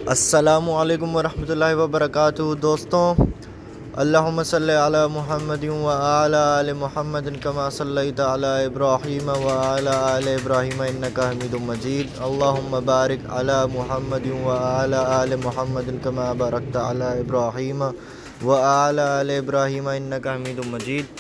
अस्सलामु अलैकुम वरहमतुल्लाहि वबरकातुहू। दोस्तों, अल्लाहुम्मा सल्लि अला मुहम्मदिन व अला आलि मुहम्मदिन कमा सल्लैता अला इब्राहीम व अला आलि इब्राहीम इन्नका हमीदुम मजीद। अल्लाहुम्मा बारिक अला मुहम्मदिन व अला आलि मुहम्मदिन कमा बारकता अला इब्राहीम व अला आलि इब्राहीम इन्नका हमीदुम मजीद।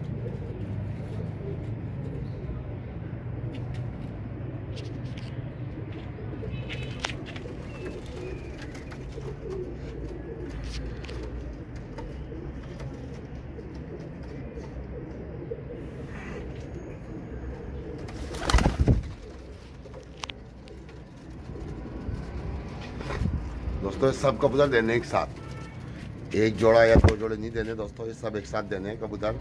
दोस्तों, ये सब कबूतर देने एक साथ, एक जोड़ा या दो जोड़े नहीं देने दोस्तों, ये सब एक साथ देने हैं कबूतर।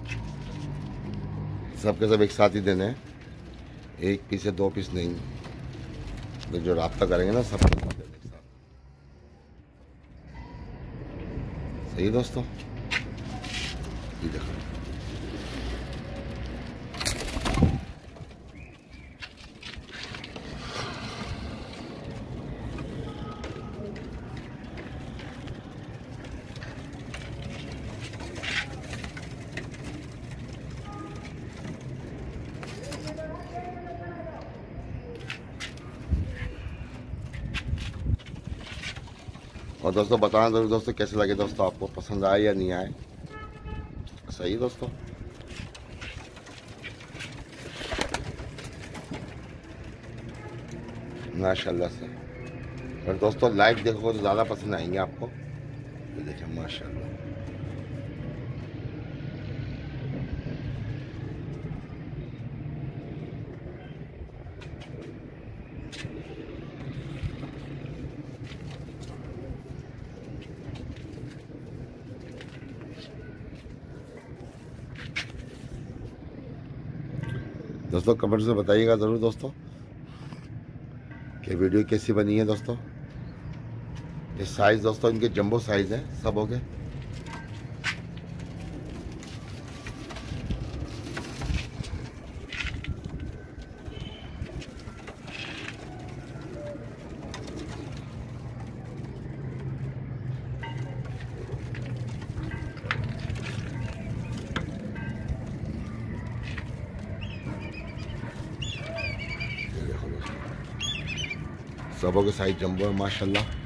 सब के सब एक साथ ही देने हैं, एक पीस या दो पीस नहीं। तो जो राब्ता करेंगे ना, सब के सब देने एक साथ। सही है दोस्तों, ये देखो। और दोस्तों बताना जरूर दोस्तों कैसे लगे दोस्तों, आपको पसंद आए या नहीं आए। सही है दोस्तों, माशाल्लाह से। और दोस्तों लाइव देखोगे तो ज़्यादा पसंद आएंगे आपको। ये देखें माशाल्लाह। दोस्तों कमेंट से बताइएगा ज़रूर दोस्तों कि वीडियो कैसी बनी है दोस्तों। ये साइज़ दोस्तों इनके जंबो साइज़ है, सब हो गए। सबों के साइज जंबो है माशाल्लाह।